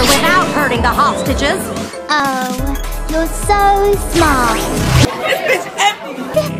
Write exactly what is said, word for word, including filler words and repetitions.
answer without hurting the hostages. Oh, you're so smart. This bitch empty.